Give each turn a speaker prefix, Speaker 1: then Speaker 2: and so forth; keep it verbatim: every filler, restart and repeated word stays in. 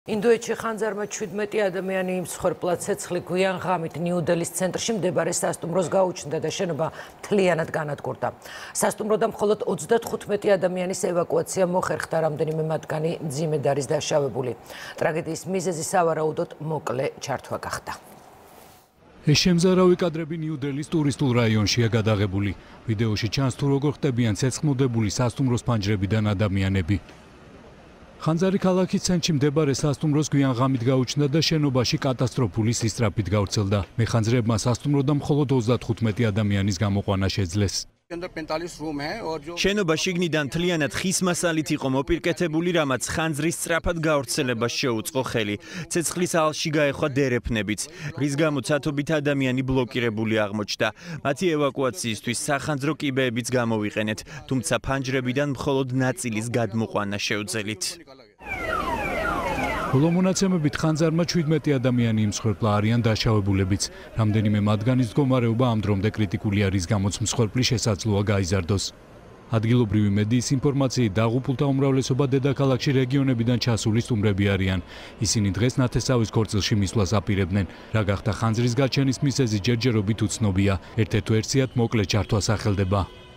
Speaker 1: ინდოეთში ხანძარმა ჩვიდმეტი ადამიანი იმსხვერპლა ცეცხლი გვიან ღამით ნიუ-დელის ცენტრში მდებარე სასტუმროს გაუჩნდა და შენობა მთლიანად განადგურდა. სასტუმროდან მხოლოდ ოცდათხუთმეტი ადამიანის ევაკუაცია მოხერხდა, რამდენიმე მათგანი მძიმედ არის დაშავებული. ტრაგედიის მიზეზი სავარაუდოდ მოკლე ჩართვა გახდა.
Speaker 2: ეს შემზარავი კადრები ნიუ-დელის ტურისტულ რაიონშია გადაღებული. ვიდეოში ჩანს თუ როგორ ხდებიან ცეცხლმოდებული სასტუმროს ფანჯრებიდან ადამიანები. ხანძარი ქალაქის ცენტრში მდებარე სასტუმროს გვიან ღამით გაუჩნდა და შენობაში კატასტროფული სისწრაფით გავრცელდა. მეხანძრებმა სასტუმროდან მხოლოდ ოცდათხუთმეტი ადამიანის გამოყვანა შეძლეს.
Speaker 3: შენობა შიგნიდან მთლიანად ხის მასალით იყო მოპირკეთებული, რამაც ხანძრის სწრაფად გავრცელებას შეუწყო ხელი. ცეცხლის ალში გაეხვა დერეფნებიც, რის გამოც ათობით ადამიანი ბლოკირებული აღმოჩნდა. მათი ევაკუაციისთვის სახანძრო კიბეებიც გამოვიყენეთ, თუმცა ფანჯრებიდან მხოლოდ ნაწილის გადმოყვანა შეუძელით.
Speaker 2: ბოლო მონაცემებით ხანძარმა ჩვიდმეტი ადამიანი იმსხვერპლა, არიან დაშავებულებიც. რამდენიმე მათგანის მდგომარეობა ამ დრომდე კრიტიკული არის, გამოც მსხვერპლი შესაძლოა გაიზარდოს. ადგილობრივი მედიის ინფორმაციით დაღუპულთა უმრავლესობა დედაქალაქში რეგიონებიდან ჩასული სტუმრები არიან. ისინი დღეს ნათესავის ქორწილში მისვლას აპირებდნენ. რა გახდა ხანძრის გაჩენის მიზეზი ჯერჯერობით უცნობია. ერთ-ერთ ვერსიად მოკლე ჩართვა სახელდება.